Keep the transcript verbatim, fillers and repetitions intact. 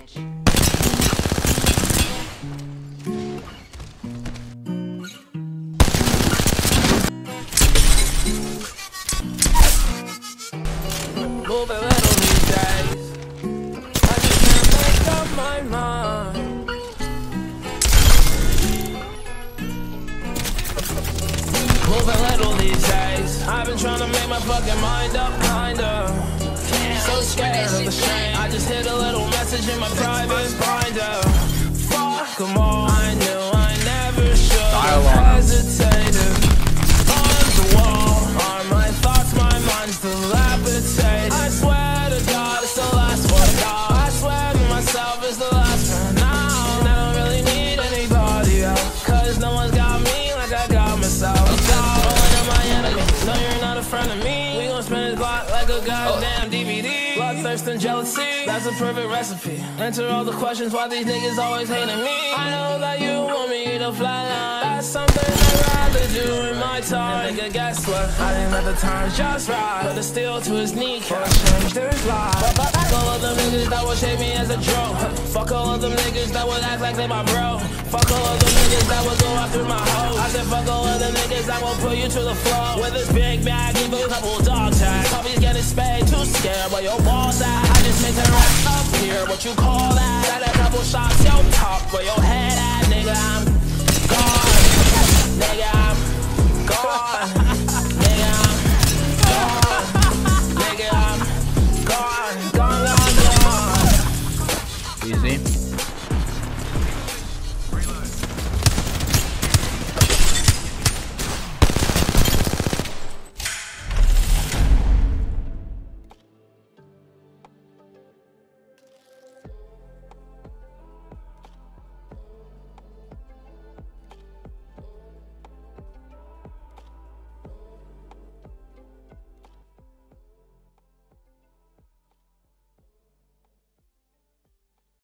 Move a little these days. I just can't make up my mind. Move a little these days. I've been trying to make my fucking mind up, kinda. So scared of the shame. I just hit a little message in my private binder. Fuck 'em all. I knew I never should have hesitated. On the wall are my thoughts, my mind's dilapidated. I swear to God it's the last one. I swear to myself it's the last one. Now I don't really need anybody else, cause no one's got me like I got myself. My enemy, no you're not a friend of me. We gon' spin his block like a goddamn D V D. Bloodthirst and jealousy, that's a perfect recipe. Answer all the questions why these niggas always hating me. I know that you want me to flatline. That's something I'd rather do in my time. And nigga, guess what? I didn't let the times just ride. Put a steel to his kneecap, changed his life. Fuck all of them niggas that would shape me as a joke. Fuck all of them niggas that would act like they my bro. Fuck all of them niggas that would go after my hoe. I said fuck all of them niggas that will put you to the floor. With this big bag, give you a couple dog tags. Puppies getting spayed, too scared where your balls at. I just make it right up here, what you call that? Got a couple shots, yo top, where your head at, nigga, I'm gone. Nigga, I'm gone. Nigga, I'm gone. Nigga, I'm gone. Gone, gone, gone. Easy.